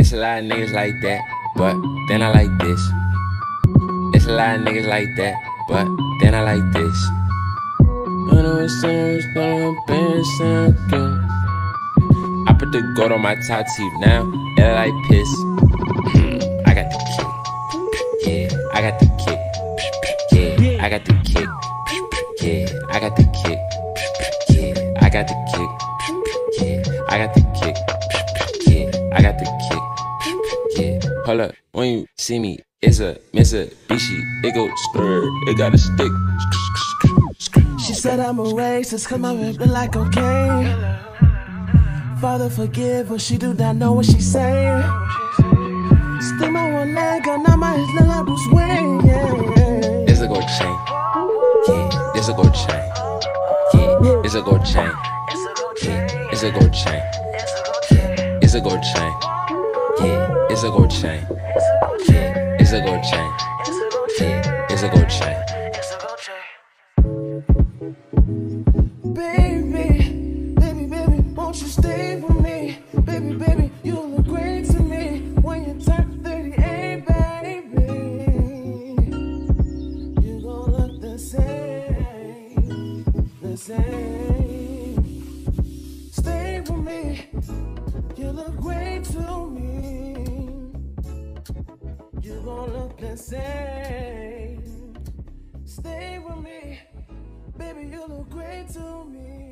It's a lot of niggas like that, but then I like this. It's a lot of niggas like that, but then I like this. I know it sounds sound good. I put the gold on my top teeth now, it like piss. I got the kick, yeah, I got the kick, yeah, I got the kick, yeah, I got the kick, yeah, I got the kick, yeah, I got the kick, yeah, I got the kick, yeah. Hold up, when you see me, it's a Mitsubishi, it go skrr, it got a stick. She said I'm a racist cause my rap look like cocaine. Father forgive her, she do not know what she's saying. Still my one leg, and now my look like Bruce Wayne, yeah. It's a gold chain, yeah, it's a gold chain, yeah, it's a gold chain, yeah, it's a gold chain, it's a gold chain, yeah, it's a gold chain, yeah, it's a gold chain, yeah, it's a gold chain. Baby, baby, baby, won't you stay with me? Baby, baby, you look great to me when you turn 38, baby. You gon' look the same, the same. Stay with me, you look great to me. You gon' look the same. Stay with me. Baby, you look great to me.